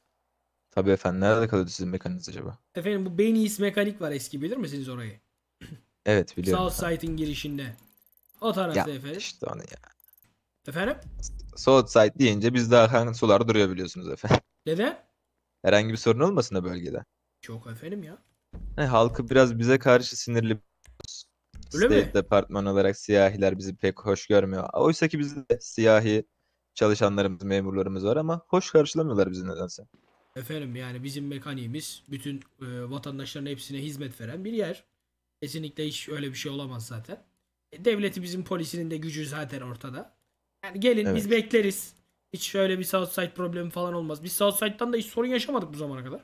Tabii efendim. Nerede kalıyordu sizin mekaniniz acaba? Efendim bu Beni's mekanik var, eski bilir misiniz orayı? Evet, biliyorum efendim. Southside'in girişinde. O tarafta Ya efendim. işte onu ya. Efendim? Southside deyince bizde akan sular duruyor biliyorsunuz efendim. Neden? Herhangi bir sorun olmasın da bölgede. Çok efendim ya. Halkı biraz bize karşı sinirli. Öyle mi? State Departman olarak siyahiler bizi pek hoş görmüyor. Oysa ki bizde siyahi çalışanlarımız, memurlarımız var ama hoş karşılamıyorlar bizi nedense. Efendim yani bizim mekaniğimiz bütün vatandaşların hepsine hizmet veren bir yer. Kesinlikle hiç öyle bir şey olamaz zaten. Devletimizin polisinin de gücü zaten ortada. Yani gelin biz Evet. bekleriz. Hiç şöyle bir Southside problemi falan olmaz. Biz Southside'dan da hiç sorun yaşamadık bu zamana kadar.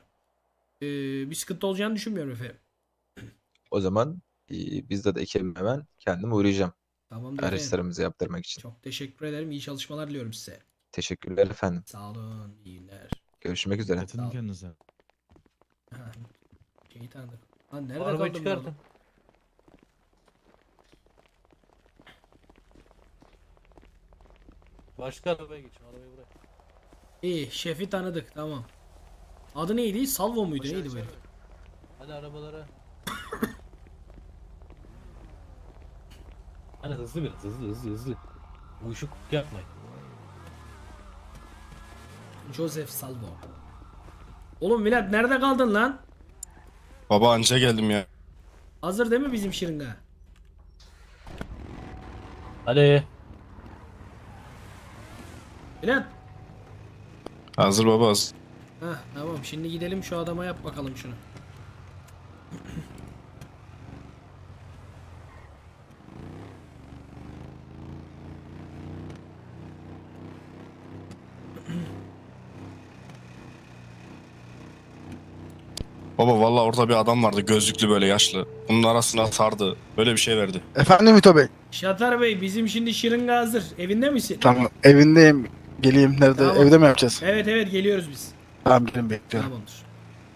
Bir sıkıntı olacağını düşünmüyorum efendim. O zaman bizde de ekibim hemen kendim uğrayacağım. Tamamdır efendim. Araçlarımızı yaptırmak için. Çok teşekkür ederim. İyi çalışmalar diliyorum size. Teşekkürler efendim. Sağ olun. İyi günler. Görüşmek üzere. Sağ olun. Ha, şeyi tanıdık. Lan nerede Arabayı kaldım ben çıkartın. oğlum? Başka arabaya geçin. Arabayı bırak. İyi, şefi tanıdık, tamam. Adı neydi? Salvo muydu? Neydi bu herif? Hadi arabalara. Hadi hızlı biraz, hızlı. Uyuşuk yapmayın. Joseph Salvo. Oğlum Milad nerede kaldın lan? Baba anca geldim ya. Hazır değil mi bizim şırınga? Hadi. Milad. Hazır baba hazır. Heh, tamam şimdi gidelim şu adama yap bakalım şunu. Baba vallahi orada bir adam vardı gözlüklü böyle yaşlı. Bunun arasına sardı. Böyle bir şey verdi. Efendim Mito Bey. Şatar Bey bizim şimdi şırınga hazır. Evinde misin? Tamam evindeyim. Geleyim. Nerede? Tamam. Evde mi yapacağız? Evet evet geliyoruz biz. Tamam gelin bekliyorum. Tamamdır.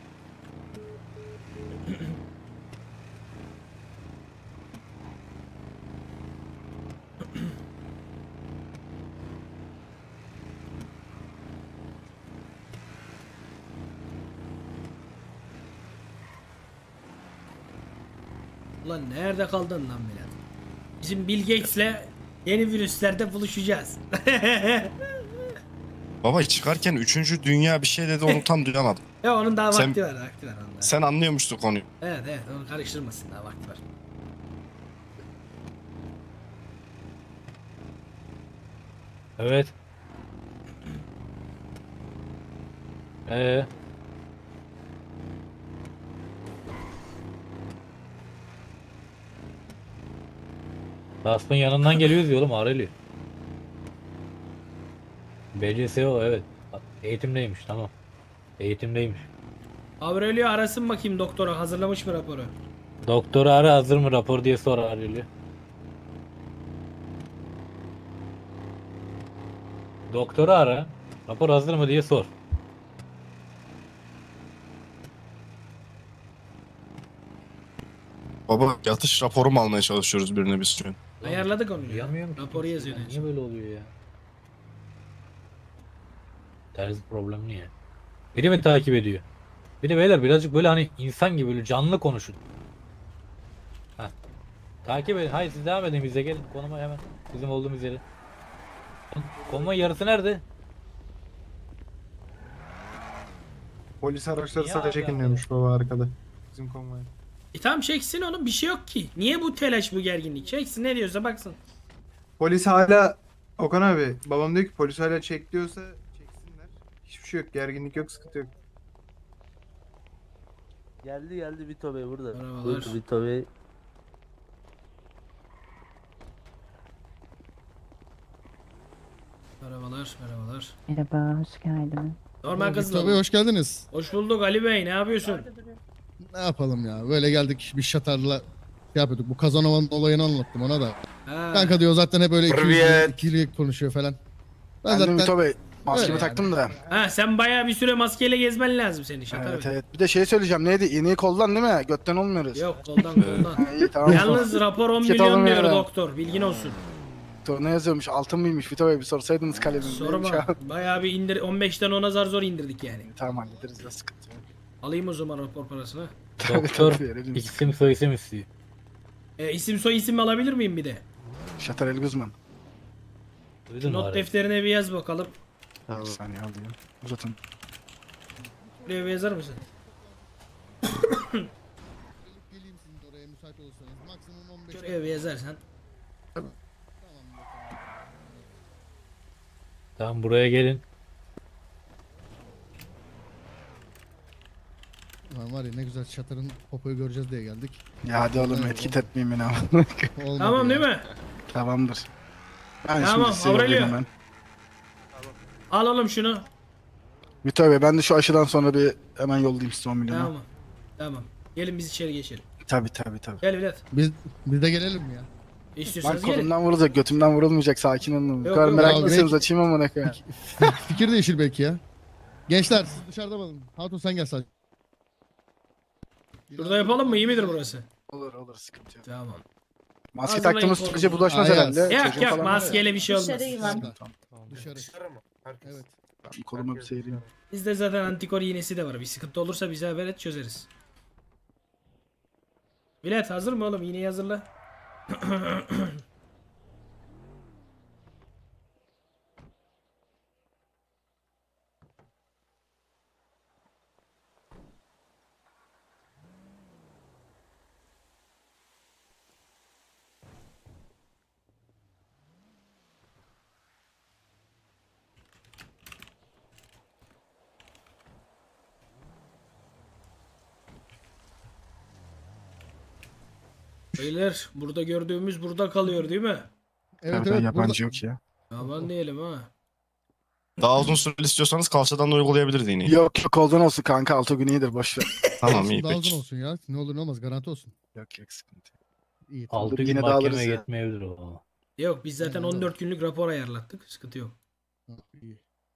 Ulan nerede kaldın lan Milad? Bizim Bill Gates'le yeni virüslerde buluşacağız. Baba çıkarken 3. Dünya bir şey dedi onu tam duyamadım. Ya onun daha Sen- vakti var, vakti var onun daha. Sen anlıyormuşsun konuyu. Evet evet onu karıştırmasın daha vakti var. Evet. Rasp'ın yanından geliyoruz ya oğlum Aurelio. BCSO evet. Eğitimdeymiş tamam. Eğitimdeymiş. Aurelio arasın bakayım doktora hazırlamış mı raporu? Doktoru ara hazır mı rapor diye sor Aurelio. Doktoru ara. Rapor hazır mı diye sor. Baba yatış raporumu almaya çalışıyoruz birine biz şu an. Ayarladık onu ya. Duyamıyorum ki. Raporu yazıyor. Niye böyle oluyor ya? Terzi problem niye? Biri mi takip ediyor? Biri beyler birazcık böyle hani insan gibi böyle canlı konuşun. Heh. Takip edin. Hayır siz devam edin bize gelin. Konuma hemen. Bizim olduğumuz yere. Konuma yarısı nerede? Polis araçları Niye sadece abi çekilmiyormuş baba arkada. Bizim konvoy. Tamam çeksin oğlum bir şey yok ki. Niye bu telaş bu gerginlik? Çeksin ne diyorsa baksın. Polis hala Okan abi babam diyor ki polis hala çek diyorsa çeksinler. Hiçbir şey yok, gerginlik yok, sıkıntı yok. Geldi Vito Bey burada. Merhabalar. Buyur Vito Bey. Merhabalar merhabalar. Merhaba, hoş geldiniz. Normal kızlar. Tabii hoş geldiniz. Hoş bulduk Ali Bey ne yapıyorsun? Ne yapalım ya? Böyle geldik bir şatarla şey yapıyorduk. Bu Kazanovan olayını anlattım ona da. Ha. Kanka diyor zaten hep böyle Privyet. ikili konuşuyor falan. Ben de Mito Bey. Maskemi Öyle taktım da. Ha sen bayağı bir süre maskeyle gezmen lazım senin Şatar Evet Bey. evet. Bir de şey söyleyeceğim. Neydi? İğneyi koldan değil mi? Götten olmuyoruz. Yok koldan koldan. Ha, iyi tamam. Yalnız rapor 10 Şirket milyon alımı diyor yani. doktor bilgin olsun. Ne yazıyormuş? Altın mıymış? Vito Bey bir sorsaydınız kalemini. Sorma bayağı bir indir 15'ten 10'a zar zor indirdik yani. Tamam hallederiz ya sıkıntı yok. Alayım o zaman rapor parasını. Doktor tabii, verelim. isim soyisim istiyor. İsim soy isim alabilir miyim bir de? Şatar El Guzman. Duydun mu Not Aurelio? defterine bir yaz bakalım. Bir saniye alayım. Uzatın. Buraya bir yazar mısın? Geleyim sizin de oraya müsait olursanız. Maksimum 15 Şuraya bir yazarsan. Tamam buraya gelin. Ulan var ya ne güzel şatarın popoyu göreceğiz diye geldik. Ya hadi oğlum Evet, etiket etmeyin beni ama. Olmadı Tamam ya. değil mi? Tamamdır. Ben Tamam, şimdi size Aurelio. yollayayım ben. Al oğlum şunu. Vito Bey ben de şu aşıdan sonra bir hemen yollayayım size 10 milyonu. Tamam. Tamam. Gelin biz içeri geçelim. Tabii. Gel Vedat. Biz de gelelim mi ya? Lan İstiyorsanız gelin. kolumdan vurulacak, götümden vurulmayacak. Sakin olun. Bu Yok, kadar yok, meraklıysanız abi. açayım ama ne kadar. Fikir değişir belki ya. Gençler siz dışarıda kalın. Hatun sen gel sadece. Şurada yapalım mı? İyi midir burası? Olur sıkıntı yok. Tamam. Maske Hazırlayın taktığımız kolunuzu. sürece bulaşmaz Ayaz. herhalde. Yok Çocuğun yok falan var ya. maskeyle bir şey olmaz. Dışarı yılan. Tamam. Dışarı. Dışarı mı? Herkes. Evet. Ben kolumu bir seyireyim. Bizde zaten antikor iğnesi de var. Bir sıkıntı olursa bize haber et, çözeriz. Millet hazır mı oğlum? İğneyi hazırla. Beyler burada gördüğümüz burada kalıyor değil mi? Evet Zaten evet. yabancı yok ya. Aman diyelim ha. Daha uzun süreli istiyorsanız kalçadan da uygulayabiliriz iğneyi. Yok koldan olsun kanka 6 gün iyidir boş ver. Tamam iyi Daha uzun peki. olsun ya. Ne olur ne olmaz garanti olsun. Yok sıkıntı. İyi tamam. 6 gün yine de alırız mahkemeye ya. yetmeyebilir o. Yok biz zaten Anladım. 14 günlük rapor ayarlattık. Sıkıntı yok. Ha, iyi.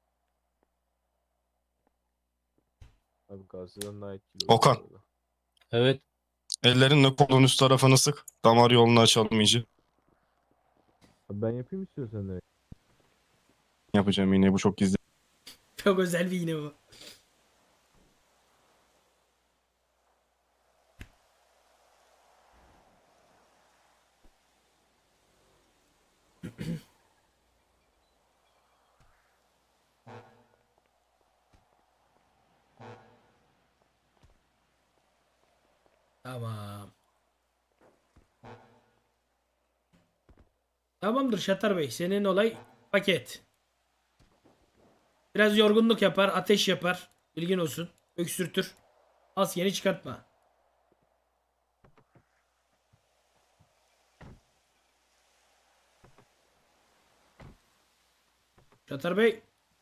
Abi karşıdan da ait Okan. Evet. Ellerinle kolun üst tarafını sık. Damar yolunu açalım iyice. Ben yapayım istiyorsan da. Yapacağım iğneyi, bu çok gizli. Çok özel bir iğne bu. Tamam. Tamamdır Şatar Bey. Senin olay paket. Biraz yorgunluk yapar, ateş yapar. Bilgin olsun. Öksürtür. Maskeni çıkartma. Şatar Bey.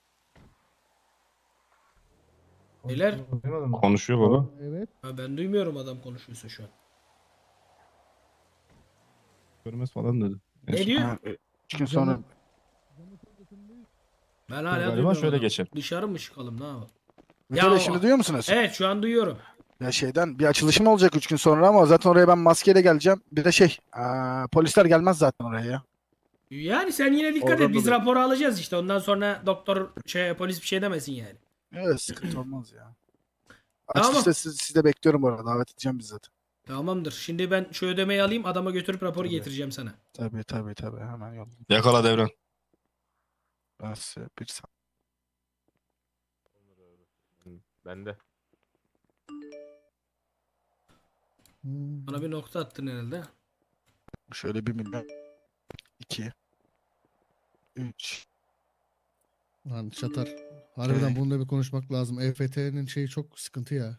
Beyler. Konuşuyor baba. Evet. Ha, ben duymuyorum adam konuşuyorsa şu an. Görmez falan dedi. Ne diyor? Ha, 3 gün sonra Ben hala Galiba duymuyorum şöyle adamı. geçelim. Dışarı mı çıkalım ne yapalım? Mesela şimdi duyuyor musunuz? Evet şu an duyuyorum. Ya şeyden bir açılışım olacak 3 gün sonra ama zaten oraya ben maskeyle geleceğim. Bir de polisler gelmez zaten oraya ya. Yani sen yine dikkat Oradan et. Biz dolayı. raporu alacağız işte. Ondan sonra doktor polis bir şey demesin yani. Evet sıkıntı olmaz ya. Tamam. Açılışta sizi de bekliyorum orada. Davet edeceğim bizzat. Tamamdır. Şimdi ben şu ödemeyi alayım. Adama götürüp raporu getireceğim sana. Tabii hemen yollayayım. Yakala Devran. Nasıl bir sa- Ben de. Bana bir nokta attın herhalde. Şöyle 1 milyon. 2 3 Lan Şatar. Harbiden bununla bir konuşmak lazım. EFT'nin şeyi çok sıkıntı ya.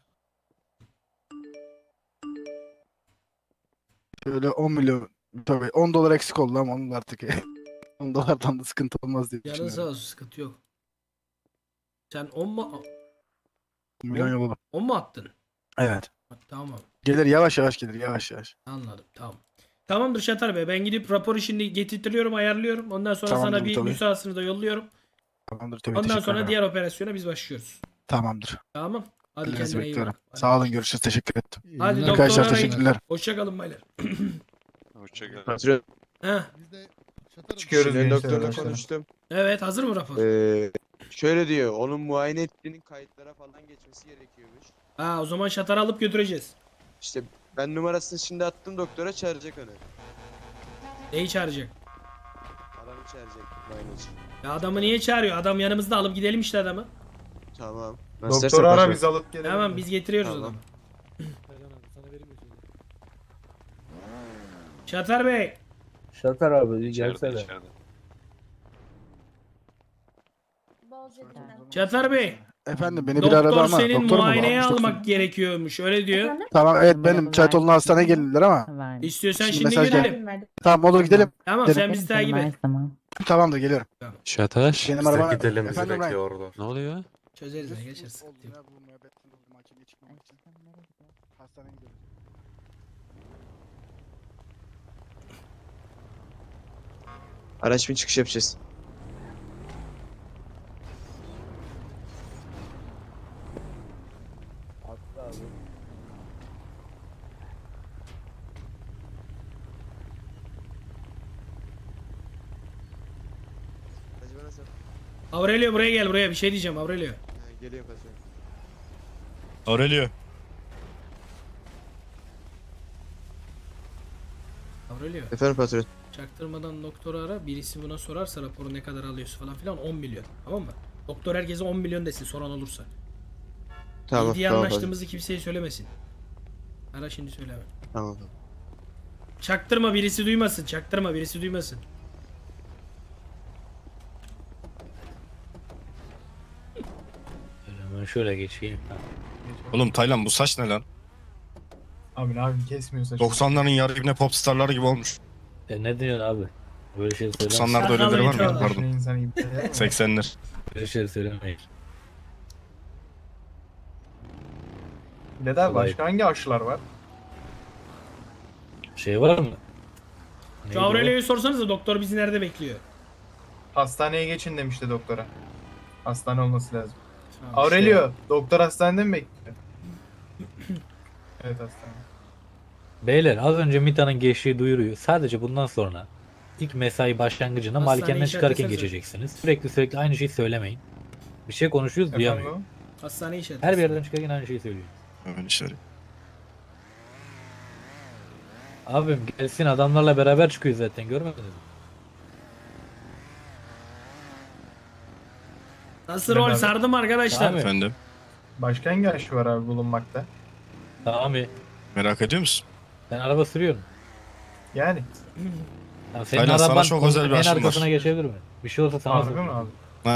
Şöyle 10 milyon. Tabii 10 dolar eksik oldu ama onun artık 10 dolardan da sıkıntı olmaz diye Yarın sağ düşünüyorum. olsun sıkıntı yok. Sen 10 mu? 10 milyon yolladım. 10 mu attın? Evet. Tamam. Gelir yavaş yavaş gelir yavaş yavaş. Anladım. Tamam. Tamamdır Şatar Bey. Ben gidip raporu şimdi getirtiyorum, ayarlıyorum. Ondan sonra Tamamdır sana bir tabii. nüshasını da yolluyorum. Tamamdır tabii Ondan teşekkür sonra ederim. diğer operasyona biz başlıyoruz. Tamamdır. Tamam. Hadi Elinizi kendine iyi bekliyorum. bak. Sağ olun görüşürüz teşekkür ettim. Hadi günler. doktor Arkadaşlar arayın. teşekkürler. Hoşçakalın baylar. Hoşçakalın. Patron, Heh. Biz de Şatar'ım. Çıkıyoruz Şirin gençler doktorla arkadaşlar. konuştum. Evet hazır mı rapor? Şöyle diyor, onun muayene ettiğinin kayıtlara falan geçmesi gerekiyormuş. Ha o zaman Şatar'ı alıp götüreceğiz. İşte ben numarasını şimdi attım, doktora çağıracak onu. Neyi çağıracak? Adamı çağıracak muayene için. Ya adamı niye çağırıyor? Adam yanımızda, alıp gidelim işte adamı. Tamam. Doktoru ara biz alıp gelelim. Tamam biz getiriyoruz Tamam. adamı. Şatar Bey. Şatar abi gelsene. Şatar Bey. Efendim beni biri aradı Doktor ama senin doktor mu bu? muayeneye Çok almak gerekiyormuş. Öyle diyor. Tamam evet benim Çaytolu'na hastaneye geldiler ama. İstiyorsan Şimdi şimdi mesaj geldi. gidelim. Tamam olur gidelim. Tamam Gidelim. sen bizi takip et. Tamamdır geliyorum. Şataş. Benim araba efendim Ryan. orada. Ne oluyor? Çözeriz ya Oldu geçer sıkıntı yok. ya bu muhabbetten dolayı mahkemeye çıkmamak için. Hastaneye gidiyoruz. Araç bin çıkış yapacağız. Atla abi. Hacı bana sor. Aurelio buraya gel, buraya bir şey diyeceğim Aurelio. Geliyor patron. Aurelio. Aurelio. Efendim patron. Çaktırmadan doktoru ara. Birisi buna sorarsa raporu ne kadar alıyorsun falan filan 10 milyon. Tamam mı? Doktor herkese 10 milyon desin soran olursa. Tamam, diye tamam, anlaştığımızı kimseye söylemesin. Ara şimdi söyleme. Tamam. Çaktırma birisi duymasın. Çaktırma birisi duymasın. Ben şöyle geçeyim. Oğlum Taylan bu saç ne lan? Abi abim kesmiyor saçını. 90'ların yarı ibne pop starları gibi olmuş. Ne diyorsun abi? Böyle şey söyleme. 90'larda öyleleri var mı? ya? Pardon. İnsan gibi. 80'ler. Böyle şey söylemeyin. Neden? Başka hangi aşılar var? Şey var mı? Şu Aurelio'yu sorsanıza doktor bizi nerede bekliyor? Hastaneye geçin demişti doktora. Hastane olması lazım. Tamam, Aurelio, doktor hastanede mi bekliyor? Evet hastane. Beyler az önce Mita'nın geçtiği duyuruyu sadece bundan sonra ilk mesai başlangıcına Hastane malikenden çıkarken işaretlesene. geçeceksiniz. Sürekli aynı şeyi söylemeyin. Bir şey konuşuyoruz duyamıyor. Efendim? Hastane işareti. Her bir yerden çıkarken aynı şeyi söylüyor. Hemen içeri. Abim gelsin adamlarla beraber çıkıyor zaten görmediniz mi? Nasıl Ben rol abi. sardım arkadaşlar? Tamam. Efendim. Başka hangi aşı var abi bulunmakta? Tamam ya. Merak ediyor musun? Ben araba sürüyorum. Yani. Ya senin Aynen, sana araban çok özel bir en aşım var. arkasına geçebilir mi? Bir şey olsa sana Harbi sorayım. mi abi?